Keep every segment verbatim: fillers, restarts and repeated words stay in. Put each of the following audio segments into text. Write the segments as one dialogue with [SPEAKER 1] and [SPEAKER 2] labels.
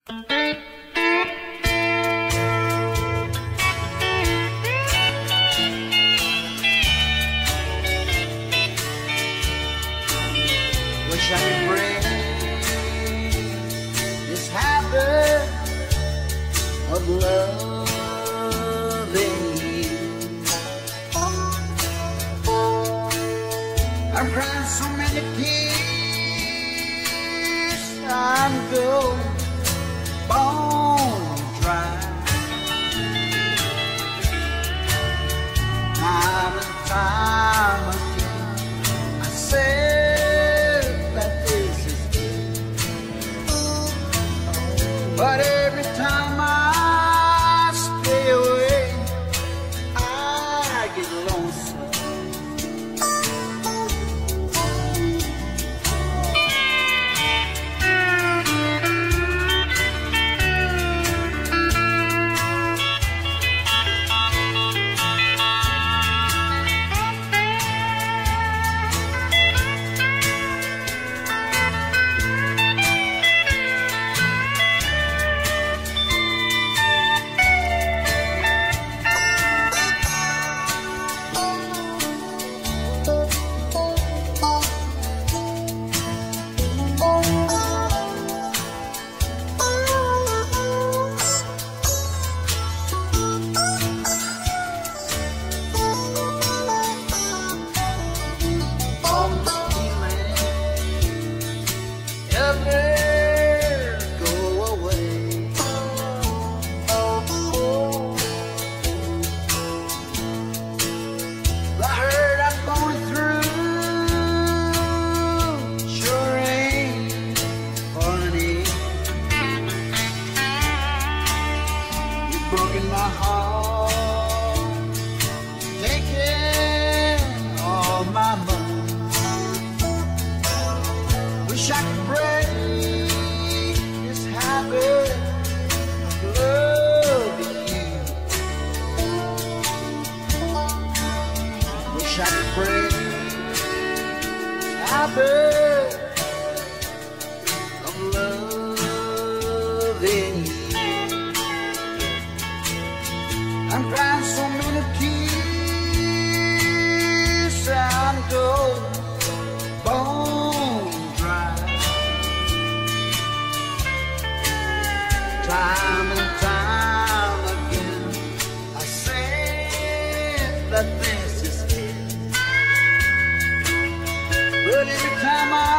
[SPEAKER 1] Wish I could break this habit of loving you. I'm crying so many tears, I'm going bone dry. Time and time again I said that this is it, but every time I stay away I get lonesome. Broken my heart, taking all my money. Wish I could break this habit of loving you. Wish I could break this habit of loving you. I'm crying so many tears, I'm going bone dry. Time and time again I say that this is it, but every time I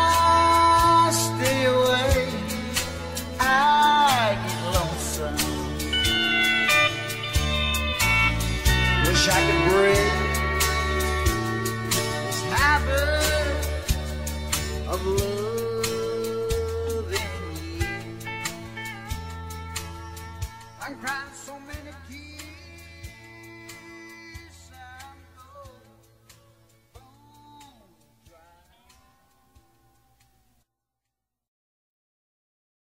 [SPEAKER 1] stay away I get lonesome. Wish I could break this habit of loving you. I'm crying so